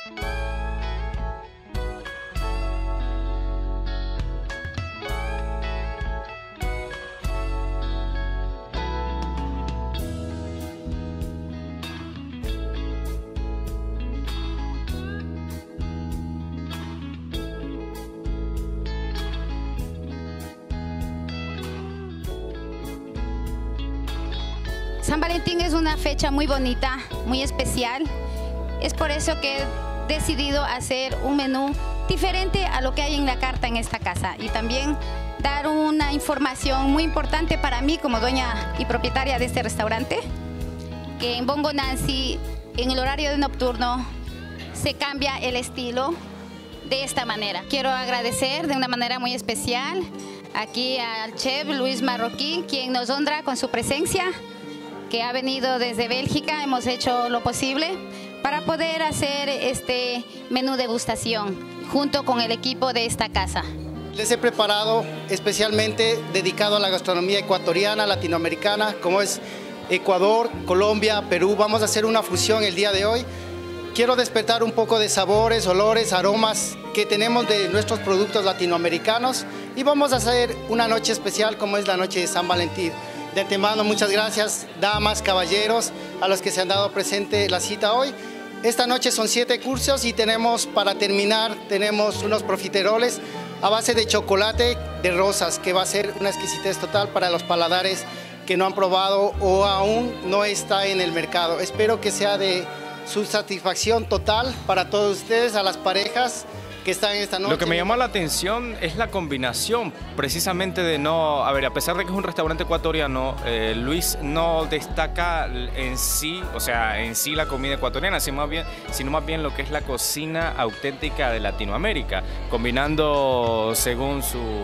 San Valentín es una fecha muy bonita, muy especial. Es por eso que he decidido hacer un menú diferente a lo que hay en la carta en esta casa y también dar una información muy importante para mí como dueña y propietaria de este restaurante, que en Bongo Nancy, en el horario de nocturno, se cambia el estilo de esta manera. Quiero agradecer de una manera muy especial aquí al chef Luis Marroquí, quien nos honra con su presencia, que ha venido desde Bélgica. Hemos hecho lo posible para poder hacer este menú degustación junto con el equipo de esta casa. Les he preparado especialmente dedicado a la gastronomía ecuatoriana, latinoamericana, como es Ecuador, Colombia, Perú. Vamos a hacer una fusión el día de hoy. Quiero despertar un poco de sabores, olores, aromas que tenemos de nuestros productos latinoamericanos y vamos a hacer una noche especial como es la noche de San Valentín. De antemano, muchas gracias, damas, caballeros, a los que se han dado presente la cita hoy. Esta noche son 7 cursos y tenemos, para terminar, tenemos unos profiteroles a base de chocolate de rosas, que va a ser una exquisitez total para los paladares que no han probado o aún no está en el mercado. Espero que sea de su satisfacción total para todos ustedes, a las parejas que están esta noche. Lo que me llama la atención es la combinación, precisamente de no... A ver, a pesar de que es un restaurante ecuatoriano, Luis no destaca en sí, o sea, en sí la comida ecuatoriana, sino más bien lo que es la cocina auténtica de Latinoamérica, combinando, según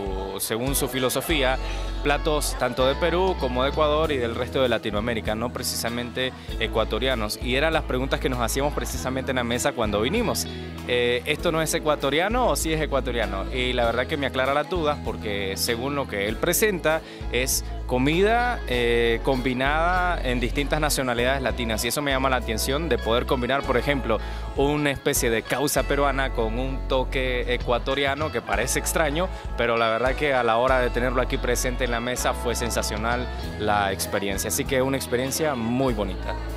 su filosofía, platos tanto de Perú como de Ecuador y del resto de Latinoamérica, no precisamente ecuatorianos. Y eran las preguntas que nos hacíamos precisamente en la mesa cuando vinimos. ¿Esto no es ecuatoriano o sí es ecuatoriano? Y la verdad que me aclara las dudas, porque según lo que él presenta es comida combinada en distintas nacionalidades latinas, y eso me llama la atención, de poder combinar, por ejemplo, una especie de causa peruana con un toque ecuatoriano que parece extraño, pero la verdad que a la hora de tenerlo aquí presente en la mesa fue sensacional la experiencia, así que una experiencia muy bonita.